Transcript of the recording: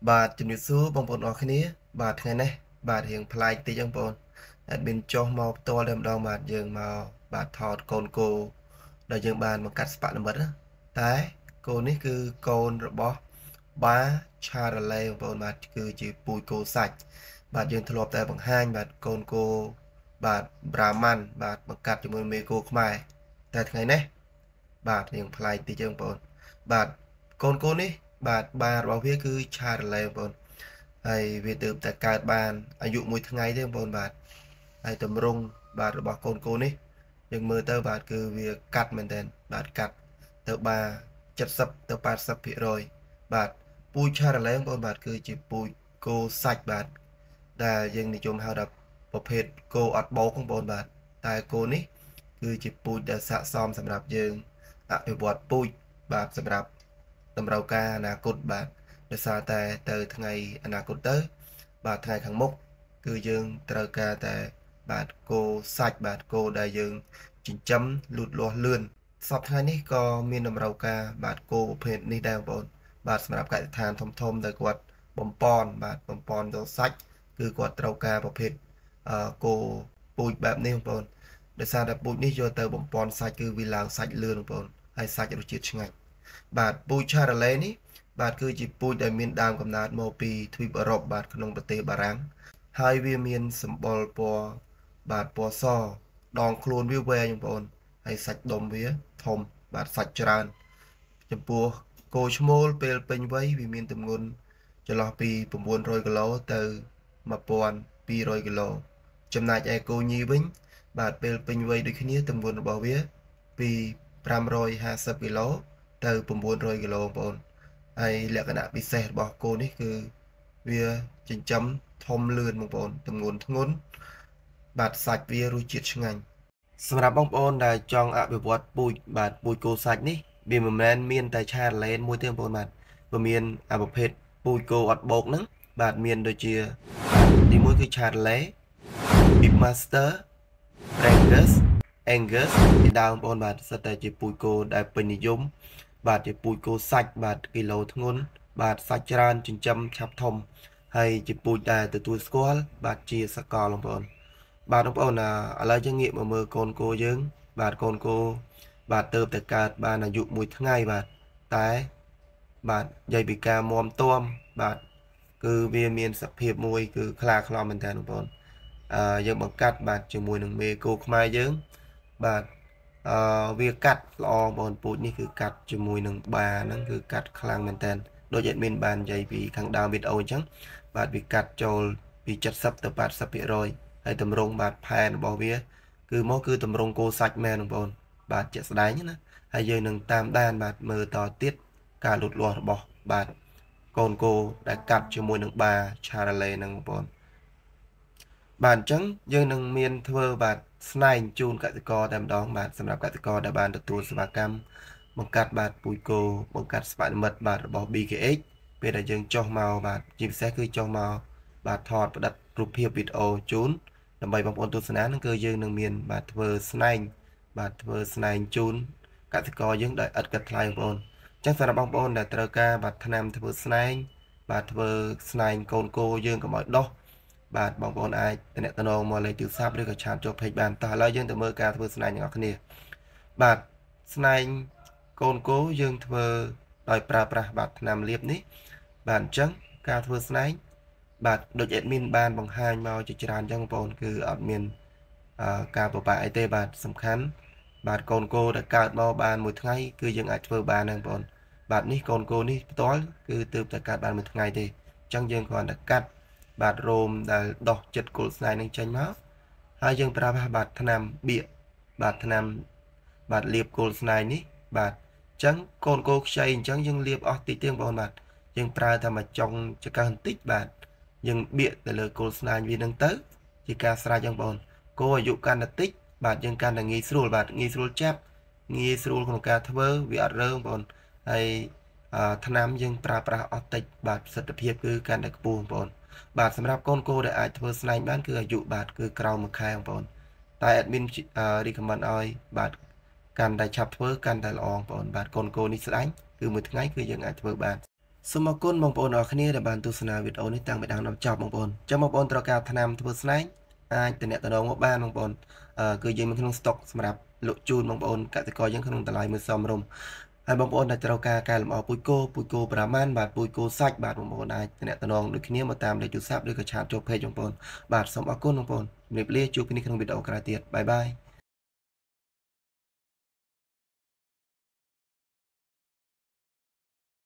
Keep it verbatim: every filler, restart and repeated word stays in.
បាទជំរាបសួរបងប្អូនអរគ្នាបាទថ្ងៃនេះបាទរៀងប្លែកតិចបងប្អូនអត់មានចុះមកផ្ទាល់តែម្ដងបាទយើងមកបាទថតកូនគោដែលយើងបានបង្កាត់ស្ប៉ានិមិត្តណាតែគោនេះគឺកូនរបស់បាឆារ៉ាឡេបងប្អូនបាទគឺជាពូជគោសាច់បាទយើងធ្លាប់តែបង្ហាញបាទកូនគោបាទប្រាម៉ាន់បាទបង្កាត់ជាមួយមេគោខ្មែរតែថ្ងៃនេះបាទរៀងប្លែកតិចបងប្អូនបាទកូនគោនេះបាទបារបស់វាគឺឆារ៉ាឡេបងប្អូនហើយវាទើបតែកើតបានអាយុមួយថ្ងៃទេបងប្អូនបាទហើយតម្រង់បាទរបស់កូនគោនេះយើងមើលទៅបាទគឺវាកាត់មែនតើបាទកាត់ទៅបា70ទៅ80%បាទពូជឆារ៉ាឡេបងប្អូនបាទគឺជាពូជគោសាច់បាទដែលយើងនិយមហៅថាប្រភេទគោអត់បោកបងប្អូនបាទតែគោនេះគឺជាពូជដែលស័ក្តិសមសម្រាប់យើងអភិវឌ្ឍពូជបាទសម្រាប់តម្រូវការអនាគតបាទដោយសារតែទៅថ្ងៃអនាគតទៅបាទថ្ងៃខាងមុខគឺយើងត្រូវការតែបាទគោសាច់បាទគោដែលយើងចិញ្ចឹមលូតលាស់លឿនសប្តាហ៍ថ្ងៃនេះក៏មានតម្រូវការបាទគោប្រភេទនេះដែរបងប្អូនបាទសម្រាប់កសិដ្ឋានធំធំដែលគាត់បំពន់បាទបំពន់ទៅសាច់គឺគាត់ត្រូវការប្រភេទអឺគោពូជបែបនេះបងប្អូនដោយសារតែពូជនេះយកទៅបំពន់សាច់គឺវាឡើងសាច់លឿនបងប្អូនហើយសាច់រសជាតិឆ្ងាញ់បាទពូជឆារ៉ាឡេនេះបាទគឺជាពូជដែលមានដើមកំណើតមកពីទ្វីបអឺរ៉ុបបាទក្នុងប្រទេសបារាំងហើយវាមានសម្បុរពណ៌បាទពណ៌សដងខ្លួនវាវែងបងប្អូនហើយសាច់ដុំវាធំបាទសាច់ច្រើនចំពោះគោឈ្មោលពេលពេញវ័យវាមានទម្ងន់ចន្លោះពី900គីឡូទៅ1200គីឡូចំណែកឯគោញីវិញបាទពេលពេញវ័យដូចគ្នាទម្ងន់របស់វាពី550គីឡូទៅ900គីឡូបងប្អូនហើយលក្ខណៈពិសេសរបស់គោនេះគឺវាចិញ្ចឹមធំលឿនបងប្អូនទម្ងន់ធ្ងន់បាទសាច់វារសជាតិឆ្ងាញ់សម្រាប់បងប្អូនដែលចង់អភិវឌ្ឍពូជបាទពូជគោសាច់នេះវាមិនមែនមានតែឆារ៉ាឡេនមួយទេបងប្អូនបាទវាមានអាប្រភេទពូជគោអត់បោកហ្នឹងបាទមានដូចជាទីមួយគឺឆារ៉ាឡេ Big Master Angus Angus ជាដើមបងប្អូនបាទសិតតែជាពូជគោដែលពេញនិយមបាទជាពូជគោសាច់បាទគីឡូធ្ងន់បាទសាច់ច្រើនចិញ្ចឹមឆាប់ធំហើយជាពូជដែលទទួលស្គាល់បាទជាសកលបងប្អូនបាទបងប្អូនឥឡូវយើងងាកមកមើលកូនគោយើងបាទកូនគោបាទទៅតែកើតបានអាយុមួយថ្ងៃបាទតែបាទនិយាយពីការមមទាំបាទគឺវាមានសភាពមួយគឺខ្លាខ្លោមមែនតើបងប្អូនអឺយើងបង្កាត់បាទជាមួយនឹងមេគោខ្មែរយើងបាទអឺវាកាត់ល្អបងពូជនេះគឺកាត់ជាមួយនឹងបាហ្នឹងគឺកាត់ខ្លាំងមែនតើដូចអេដមីនបាននិយាយពីខាងដើមវីដេអូអញ្ចឹងបាទវាកាត់ចូលពី70ទៅ80%ហើយតម្រង់បាទផែនរបស់វាគឺមកគឺតម្រង់គោសាច់មែនបងប្អូនបាទជាក់ស្ដែងណាហើយយើងនឹងតាមដានបាទមើលតទៀតការលូតលាស់របស់បាទកូនគោដែលកាត់ជាមួយនឹងបាឆារ៉ាឡេហ្នឹងបងប្អូនបាទអញ្ចឹងយើងនឹងមានធ្វើបាទស្នែងជូនកសិករតែម្ដងបាទសម្រាប់កសិករដែលបានទទួលសេវាកម្មបង្កាត់បាទពូជគោបង្កាត់ស្ប៉ានិមិត្តបាទរបស់ ប៊ី កេ អេច ពេលដែលយើងចុះមកបាទជាពិសេសគឺចុះមកបាទថតផ្តិតរូបភាពវីដេអូជូនដើម្បីបងប្អូនទស្សនានឹងគឺយើងនឹងមានបាទធ្វើស្នែងបាទធ្វើស្នែងជូនកសិករយើងដោយឥតគិតថ្លៃបងប្អូនអញ្ចឹងសម្រាប់បងប្អូនដែលត្រូវការបាទថ្នាំធ្វើស្នែងបាទធ្វើស្នែងកូនគោយើងកុំឲ្យដុះបាទបងប្អូនអាចតំណែងមកលេខទូរស័ព្ទឬក៏ឆាតចូល page បានតោះឥឡូវយើងទៅមើលការធ្វើស្នែងទាំងអស់គ្នាបាទស្នែងកូនគោយើងធ្វើដោយប្រើប្រាស់បាទថ្នាំលាបនេះបាទអញ្ចឹងការធ្វើស្នែងបាទដូច admin បានបង្ហាញមកជាច្រើនអញ្ចឹងបងប្អូនគឺអត់មានអឺការពិបាកអីទេបាទសំខាន់បាទកូនគោដែលកើតមកបានមួយថ្ងៃគឺយើងអាចធ្វើបានហ្នឹងបងប្អូនបាទនេះកូនគោនេះផ្ទាល់គឺទើបតែកើតបានមួយថ្ងៃទេអញ្ចឹងយើងគ្រាន់តែកាត់បាទរោមដែលដោះចិត្តគល់ស្នែងនឹងចេញមកហើយយើងប្រើប្រាស់បាទថ្នាំបៀកបាទថ្នាំបាទលាបគល់ស្នែងនេះបាទអញ្ចឹងកូនគោខ្ចីអញ្ចឹងយើងលាបអស់តិចទេបងប្អូនបាទយើងប្រើតែមួយចុងចង្កឹះបន្តិចបាទយើងបៀកទៅលើគល់ស្នែងវានឹងទៅជាការស្រេចចឹងបងប្អូនគោអាយុកាន់តែតិចបាទយើងកាន់តែងាយស្រួលបាទងាយស្រួលចាប់ងាយស្រួលក្នុងការធ្វើវាអត់រើបងប្អូនហើយថ្នាំយើងប្រើប្រាស់អស់តិចបាទប្រសិទ្ធភាពគឺកាន់តែខ្ពស់បងប្អូនបាទសម្រាប់កូនគោដែលអាចធ្វើស្នែងបានគឺអាយុបាទគឺក្រោមមួយខែបងប្អូនតែ admin recommend ឲ្យបាទកាន់តែឆាប់ធ្វើកាន់តែល្អបងប្អូនបាទកូនគោនេះស្ដាញ់គឺមួយថ្ងៃគឺយើងអាចធ្វើបានសូមអរគុណបងប្អូនអរគ្នាដែលបានទស្សនាវីដេអូនេះតាំងពីដើមដល់ចប់បងប្អូនចាំបងប្អូនត្រូវការថ្នាំធ្វើស្នែងអាចតំណតំណងមកបានបងប្អូនអឺគឺយើងមានក្នុងស្តុកសម្រាប់លក់ជូនបងប្អូនកសិករយើងក្នុងតម្លៃមួយសមរម្យហើយបងប្អូនដែលត្រូវការកែលម្អពូជគោពូជគោប្រាម៉ាន់បាទពូជគោសាច់បាទបងប្អូនអាចតំណតំណងដូចគ្នាមកតាមលេខទូរស័ព្ទឬក៏ឆាតចូល page បងប្អូនបាទសូមអរគុណបងប្អូនជំរាបលាជួបគ្នាក្នុងវីដេអូក្រោយទៀតបាយបាយ